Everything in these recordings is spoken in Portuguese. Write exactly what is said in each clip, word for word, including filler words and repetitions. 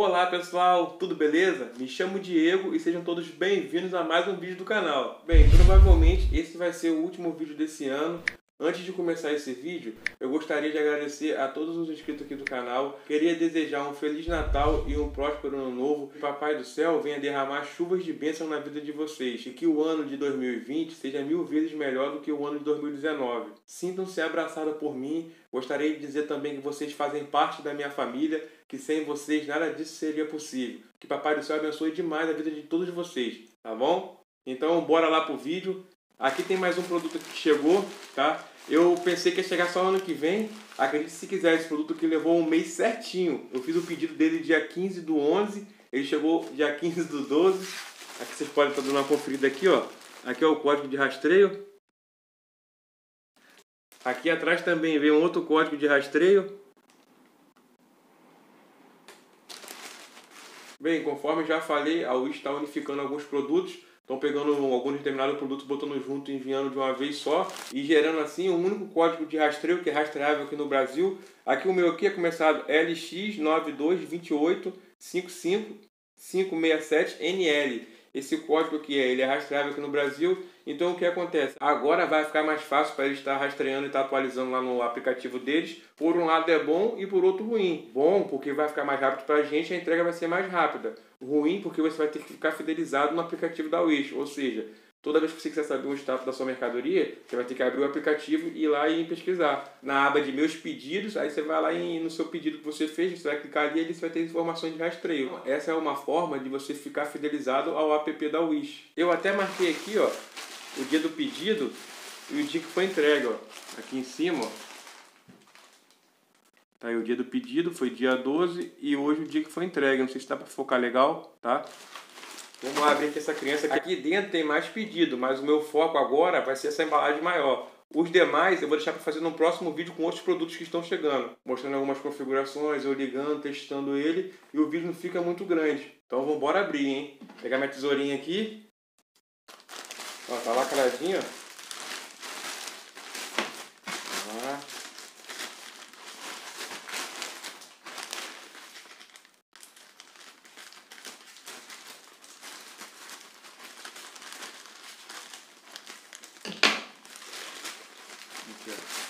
Olá pessoal, tudo beleza? Me chamo Diego e sejam todos bem-vindos a mais um vídeo do canal. Bem, provavelmente esse vai ser o último vídeo desse ano. Antes de começar esse vídeo, eu gostaria de agradecer a todos os inscritos aqui do canal. Queria desejar um Feliz Natal e um próspero Ano Novo. Que Papai do Céu venha derramar chuvas de bênção na vida de vocês. E que o ano de dois mil e vinte seja mil vezes melhor do que o ano de dois mil e dezenove. Sintam-se abraçados por mim. Gostaria de dizer também que vocês fazem parte da minha família, que sem vocês nada disso seria possível. Que Papai do Céu abençoe demais a vida de todos vocês, tá bom? Então bora lá pro vídeo. Aqui tem mais um produto que chegou, tá? Eu pensei que ia chegar só ano que vem. Acredite se quiser, esse produto que levou um mês certinho. Eu fiz o pedido dele dia quinze do onze, ele chegou dia quinze do doze. Aqui vocês podem estar dando uma conferida aqui, ó. Aqui é o código de rastreio. Aqui atrás também vem um outro código de rastreio. Bem, conforme eu já falei, a Wish está unificando alguns produtos. Estão pegando alguns determinados produtos, botando junto e enviando de uma vez só. E gerando assim um único código de rastreio, que é rastreável aqui no Brasil. Aqui o meu aqui é começado L X nove dois dois oito cinco cinco cinco seis sete N L. Esse código aqui é, ele é rastreável aqui no Brasil. Então o que acontece? Agora vai ficar mais fácil para eles estar rastreando e estar atualizando lá no aplicativo deles. Por um lado é bom e por outro ruim. Bom porque vai ficar mais rápido para a gente, a entrega vai ser mais rápida. Ruim porque você vai ter que ficar fidelizado no aplicativo da Wish. Ou seja, toda vez que você quiser saber o status da sua mercadoria, você vai ter que abrir o aplicativo e ir lá e pesquisar. Na aba de meus pedidos, aí você vai lá e, no seu pedido que você fez, você vai clicar ali e você vai ter informações de rastreio. Então, essa é uma forma de você ficar fidelizado ao app da Wish. Eu até marquei aqui, ó, o dia do pedido e o dia que foi entregue, ó. Aqui em cima, ó. Tá aí o dia do pedido, foi dia doze, e hoje o dia que foi entregue. Não sei se dá para focar legal, tá? Vamos lá abrir aqui essa criança. Aqui dentro tem mais pedido, mas o meu foco agora vai ser essa embalagem maior. Os demais eu vou deixar para fazer no próximo vídeo com outros produtos que estão chegando. Mostrando algumas configurações, eu ligando, testando ele, e o vídeo não fica muito grande. Então vamos embora abrir, hein? Vou pegar minha tesourinha aqui. Ó, tá lacradinho, ó. Aqui,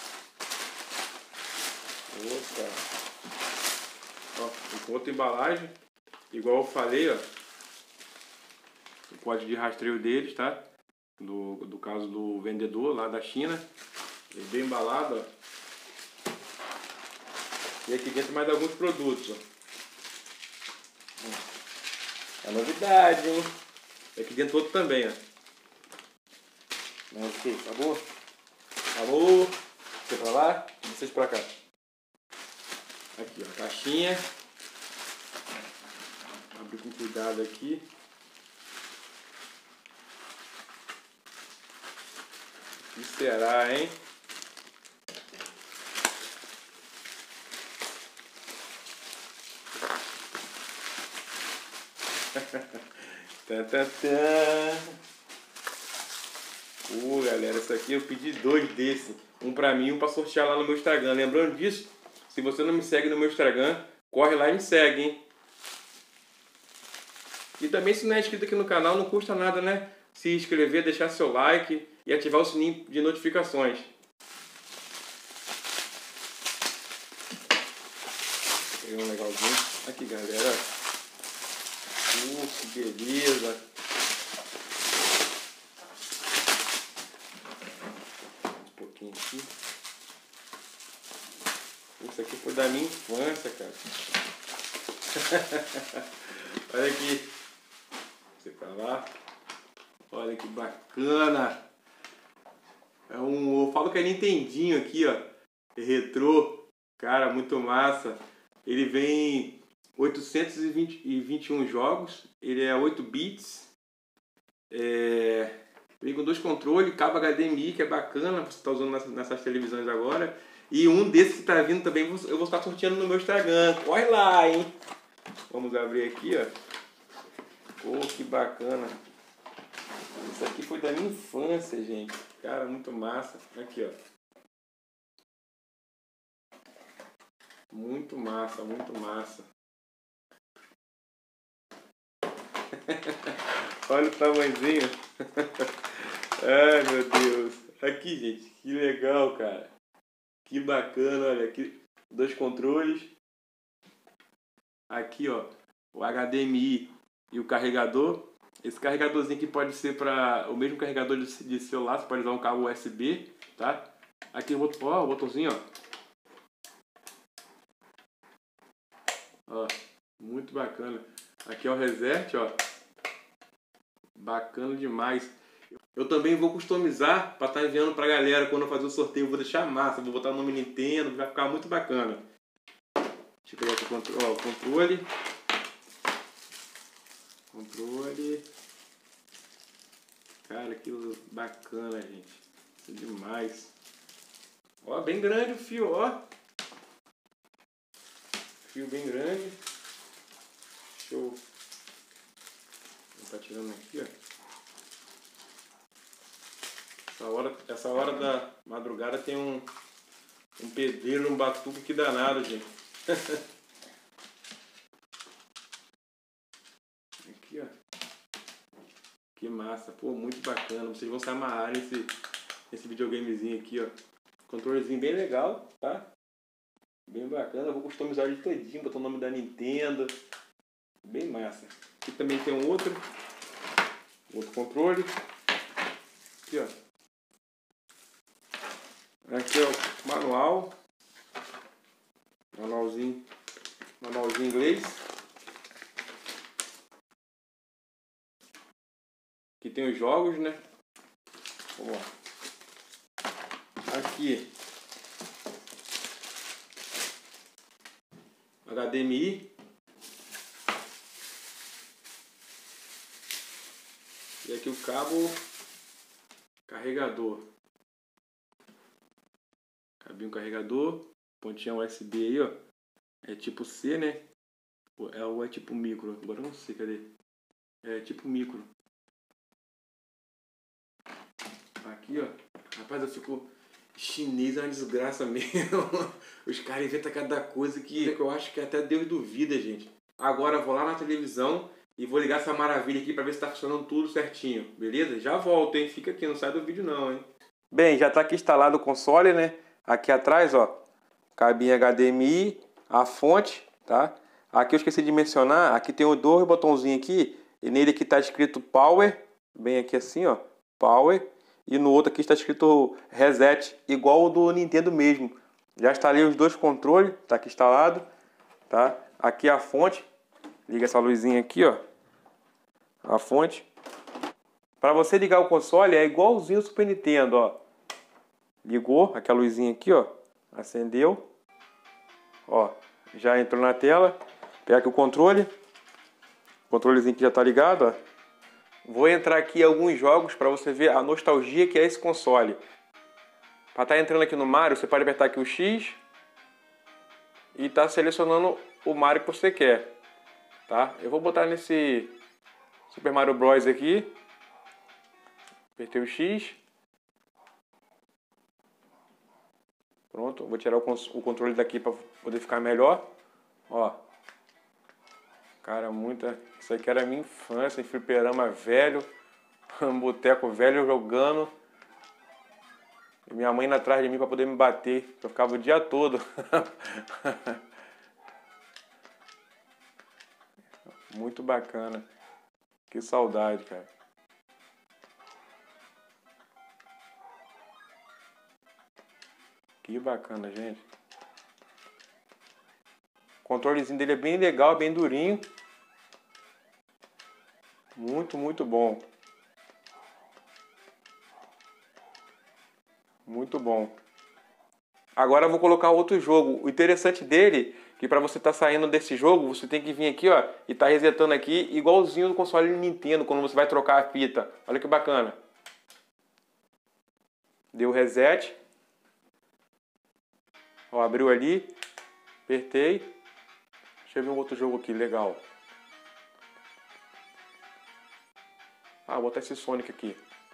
ó. Opa! Ó, com outra embalagem, igual eu falei, ó. O código de rastreio deles, tá? Do, do caso do vendedor lá da China. Ele bem embalado, ó. E aqui dentro mais alguns produtos, ó. É novidade, hein? E aqui dentro outro também, ó. Mas ok, acabou? Alô, você pra lá, vocês pra cá. Aqui, ó, caixinha. Abre com cuidado aqui. O que será, hein? Tá, tá, tá. Uh, galera, essa aqui eu pedi dois desses. Um pra mim e um pra sortear lá no meu Instagram. Lembrando disso, se você não me segue no meu Instagram, corre lá e me segue, hein? E também, se não é inscrito aqui no canal, não custa nada, né? Se inscrever, deixar seu like e ativar o sininho de notificações. Peguei um legalzinho. Aqui, galera. Uh, que beleza. Aqui. Isso aqui foi da minha infância, cara. Olha aqui. Você pra lá. Olha que bacana. É um, eu falo que é Nintendinho aqui, ó. É retrô. Cara, muito massa. Ele vem oitocentos e vinte e um jogos. Ele é oito bits. É... Vem com dois controles, cabo H D M I, que é bacana, você está usando nessas, nessas televisões agora. E um desses que está vindo também, eu vou estar sorteando no meu Instagram. Corre lá, hein? Vamos abrir aqui, ó. Oh, que bacana. Isso aqui foi da minha infância, gente. Cara, muito massa. Aqui, ó. Muito massa, muito massa. Olha o tamanhozinho. Ai, meu Deus. Aqui, gente. Que legal, cara. Que bacana, olha aqui. Dois controles. Aqui, ó. O H D M I e o carregador. Esse carregadorzinho aqui pode ser para o mesmo carregador de celular. Você pode usar um cabo U S B, tá? Aqui o outro, ó, o botãozinho, ó. Ó, muito bacana. Aqui é o reset, ó. Bacana demais. Eu também vou customizar para estar enviando para a galera quando eu fazer o sorteio. Eu vou deixar massa, vou botar o nome Nintendo, vai ficar muito bacana. Deixa eu pegar aqui o controle. Ó, o controle. Controle. Cara, que bacana, gente. Isso é demais. Ó, bem grande o fio, ó. Fio bem grande. Show. Tá tirando aqui, ó. Essa hora, essa hora da madrugada tem um, um pedreiro, um batuque que danado, gente. Aqui, ó. Que massa. Pô, muito bacana. Vocês vão se amarrar nesse, nesse videogamezinho aqui, ó. Controlezinho bem legal, tá? Bem bacana. Eu vou customizar ele todinho, botar o nome da Nintendo. Bem massa. Aqui também tem um outro. Outro controle. Aqui, ó. Aqui é o manual. Manualzinho. Manualzinho inglês. Aqui tem os jogos, né? Vamos lá. Aqui. H D M I. E aqui o cabo carregador. Cabinho carregador. Pontinha U S B aí, ó. É tipo C, né? É, ou é tipo micro? Agora eu não sei, cadê? É tipo micro. Aqui, ó. Rapaz, eu fico... Chinês é uma desgraça mesmo. Os caras inventam cada coisa que eu acho que até Deus duvida, gente. Agora eu vou lá na televisão e vou ligar essa maravilha aqui pra ver se tá funcionando tudo certinho. Beleza? Já volto, hein? Fica aqui, não sai do vídeo não, hein? Bem, já tá aqui instalado o console, né? Aqui atrás, ó. Cabinho H D M I, a fonte, tá? Aqui eu esqueci de mencionar, aqui tem o dois botãozinho aqui. E nele aqui tá escrito Power. Bem aqui assim, ó. Power. E no outro aqui está escrito Reset, igual o do Nintendo mesmo. Já instalei os dois controles, está aqui instalado, tá? Aqui a fonte, liga essa luzinha aqui, ó. A fonte. Para você ligar o console é igualzinho o Super Nintendo, ó. Ligou, aqui a luzinha aqui, ó. Acendeu. Ó, já entrou na tela. Pega aqui o controle. O controlezinho que já está ligado, ó. Vou entrar aqui em alguns jogos para você ver a nostalgia que é esse console. Para estar entrando aqui no Mario, você pode apertar aqui o X e tá selecionando o Mario que você quer, tá? Eu vou botar nesse Super Mario Bros aqui. Apertei o X. Pronto, vou tirar o controle daqui para poder ficar melhor. Ó. Cara, muita... Isso aqui era minha infância, em fliperama velho, um boteco velho jogando. E minha mãe indo atrás de mim para poder me bater. Eu ficava o dia todo. Muito bacana. Que saudade, cara. Que bacana, gente. O controlezinho dele é bem legal, bem durinho. Muito, muito bom. Muito bom. Agora eu vou colocar outro jogo. O interessante dele, que para você estar tá saindo desse jogo, você tem que vir aqui, ó, e tá resetando aqui, igualzinho no console Nintendo, quando você vai trocar a fita. Olha que bacana. Deu reset. Ó, abriu ali. Apertei. Deixa eu ver um outro jogo aqui, legal. Ah, vou botar esse Sonic aqui.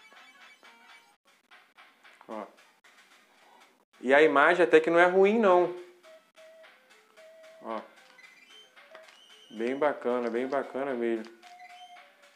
Ó. E a imagem até que não é ruim, não. Ó. Bem bacana, bem bacana mesmo.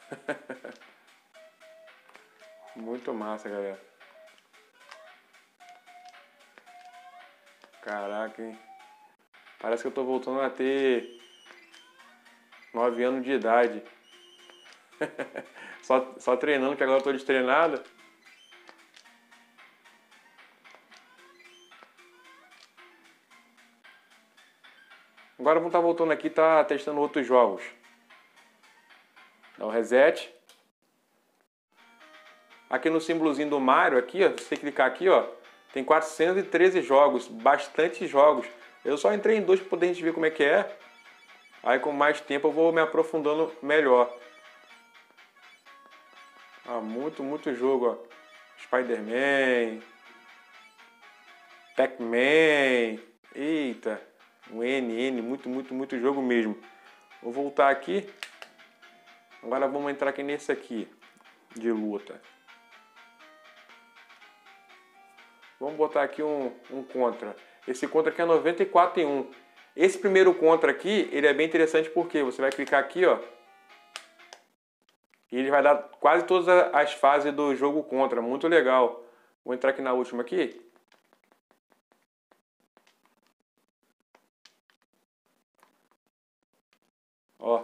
Muito massa, galera. Caraca, hein? Parece que eu tô voltando a ter nove anos de idade. só, só treinando, que agora eu tô destreinado. Agora vamos estar voltando aqui e tá testando outros jogos. Dá um reset. Aqui no símbolozinho do Mario, aqui, ó, se você clicar aqui, ó, tem quatrocentos e treze jogos, bastante jogos. Eu só entrei em dois para poder a gente ver como é que é. Aí com mais tempo eu vou me aprofundando melhor. Ah, muito, muito jogo, ó. Spider-Man. Pac-Man. Eita. Um N, N, muito, muito, muito jogo mesmo. Vou voltar aqui. Agora vamos entrar aqui nesse aqui, de luta. Vamos botar aqui um, um contra. Esse contra aqui é noventa e quatro em um. Esse primeiro contra aqui, ele é bem interessante porque você vai clicar aqui, ó. E ele vai dar quase todas as fases do jogo contra. Muito legal. Vou entrar aqui na última aqui. Ó.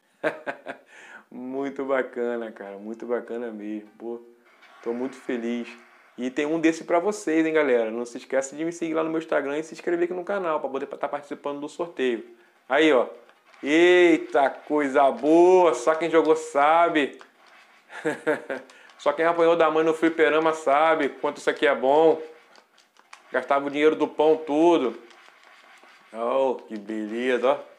Muito bacana, cara. Muito bacana mesmo. Pô, tô muito feliz. E tem um desse pra vocês, hein, galera. Não se esqueça de me seguir lá no meu Instagram e se inscrever aqui no canal para poder estar participando do sorteio. Aí, ó. Eita, coisa boa. Só quem jogou sabe. Só quem apanhou da mãe no fliperama sabe quanto isso aqui é bom. Gastava o dinheiro do pão tudo. Oh, que beleza, ó.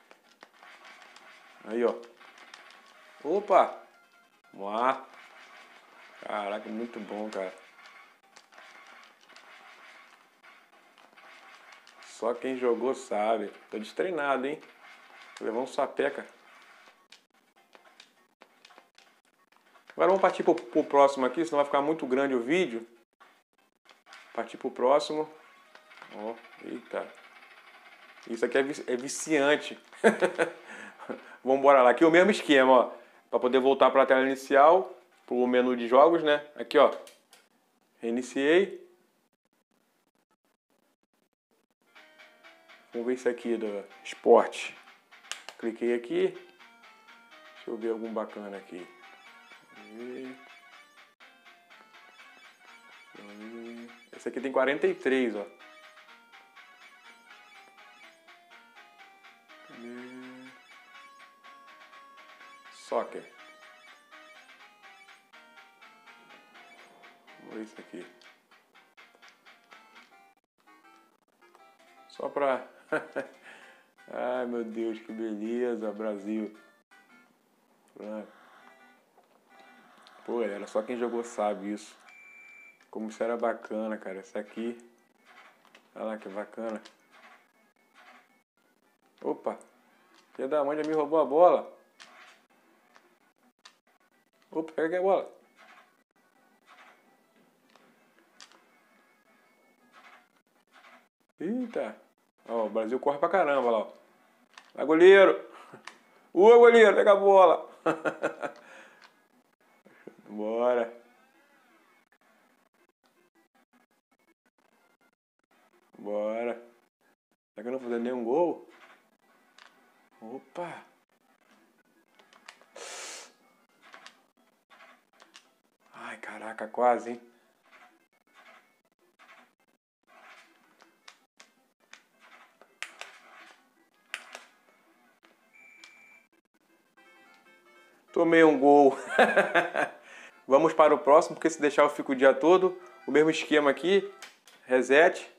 Aí, ó. Opa. Vamos lá. Caraca, muito bom, cara. Só quem jogou sabe. Tô destreinado, hein? Tô levando um sapeca. Agora vamos partir pro, pro próximo aqui, senão vai ficar muito grande o vídeo. Partir pro próximo. Ó, eita. Isso aqui é, vici é viciante. Vamos embora lá. Aqui o mesmo esquema, ó. Para poder voltar para a tela inicial, pro menu de jogos, né? Aqui, ó. Reiniciei. Vamos ver isso aqui do esporte. Cliquei aqui. Deixa eu ver algum bacana aqui. Esse aqui tem quarenta e três, ó. Soccer. Vamos ver isso aqui. Só pra... Ai, meu Deus, que beleza, Brasil. Pô, era só quem jogou sabe isso. Como isso era bacana, cara. Esse aqui. Olha lá que bacana. Opa. Filho da mãe já me roubou a bola. Opa, pega a bola. Eita. Ó, o Brasil corre pra caramba lá, ó. Vai, goleiro. Ua, goleiro, pega a bola. Bora. Bora. Será que eu não vou fazer nenhum gol? Opa. Ai, caraca, quase, hein? Tomei um gol. Vamos para o próximo, porque se deixar eu fico o dia todo. O mesmo esquema aqui. Reset.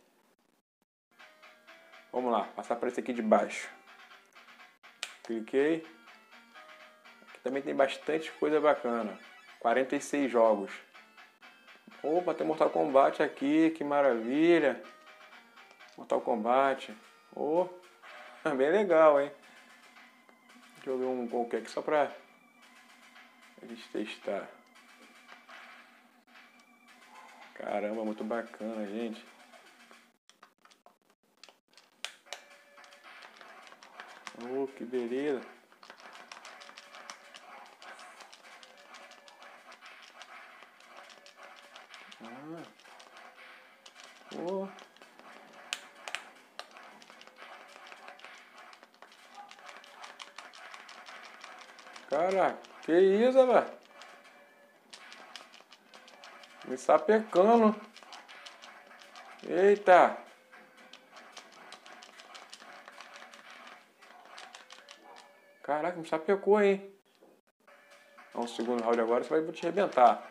Vamos lá, passar para esse aqui de baixo. Cliquei. Aqui também tem bastante coisa bacana. quarenta e seis jogos. Opa, tem Mortal Kombat aqui, que maravilha. Mortal Kombat. Oh, bem legal, hein? Deixa eu ver um qualquer aqui só para a gente testar. Caramba, muito bacana, gente. Oh, que beleza. Ah. Oh. Caraca, que isso, velho? Me sapecando. Eita. Caraca, me sapecou, hein? Dá um segundo round agora, você vai te arrebentar.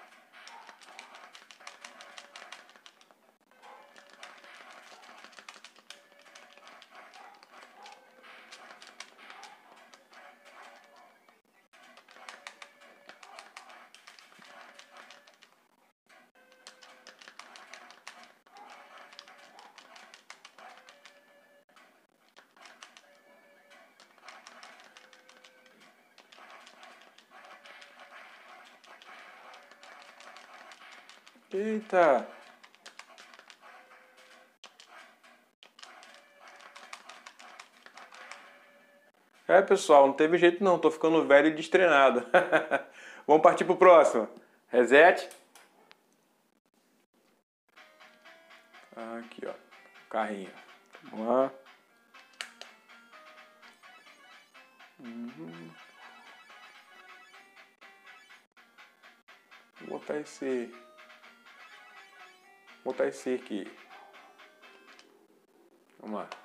Eita. É, pessoal, não teve jeito não, tô ficando velho e destreinado. Vamos partir pro próximo. Reset. Aqui, ó. Carrinho. Vamos lá. Uhum. Vou botar esse... Vou botar esse aqui. Vamos lá.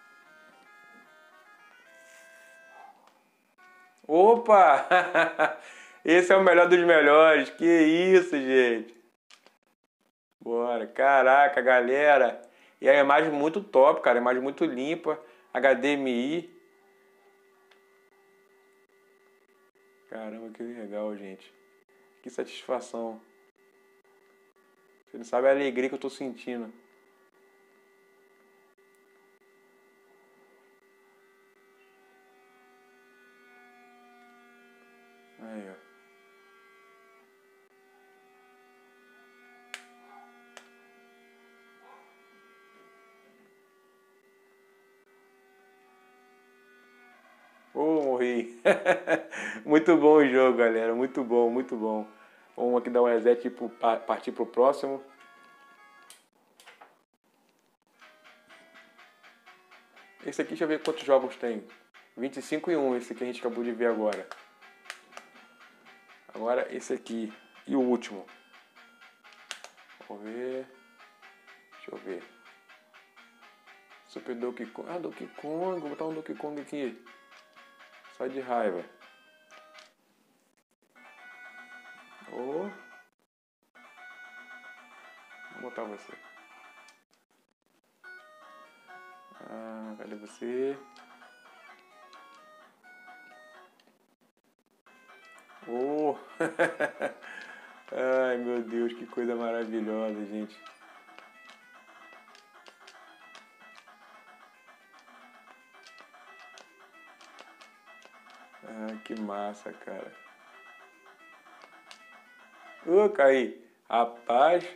Opa! Esse é o melhor dos melhores. Que isso, gente. Bora. Caraca, galera. E a imagem muito top, cara. A imagem muito limpa. H D M I. Caramba, que legal, gente. Que satisfação. Você não sabe a alegria que eu tô sentindo. Aí, ó. Oh, morri. Muito bom o jogo, galera. Muito bom, muito bom. Vamos aqui dar um reset e partir pro próximo. Esse aqui, deixa eu ver quantos jogos tem. vinte e cinco e um, esse que a gente acabou de ver agora. Agora esse aqui. E o último. Vamos ver. Deixa eu ver. Super Donkey Kong. Ah, Donkey Kong. Vou botar um Donkey Kong aqui. Só de raiva. Oh. Vou botar você. Ah, cadê você? Oh. Ai, meu Deus, que coisa maravilhosa, gente. Ah, que massa, cara. Ô, oh, caí. Rapaz.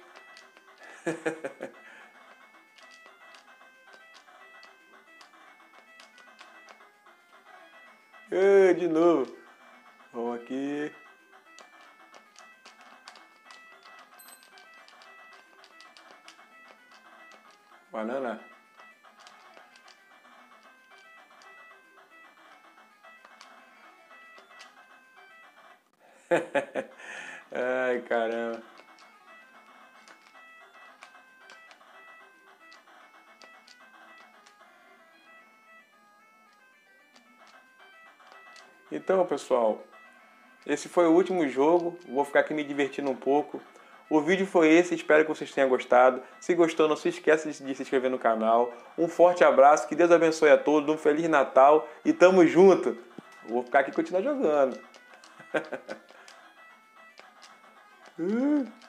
Oh, de novo. Vamos aqui. Banana. Ai, caramba. Então, pessoal, esse foi o último jogo. Vou ficar aqui me divertindo um pouco. O vídeo foi esse, espero que vocês tenham gostado. Se gostou, não se esqueça de se inscrever no canal. Um forte abraço, que Deus abençoe a todos, um Feliz Natal e tamo junto. Vou ficar aqui e continuar jogando. uh.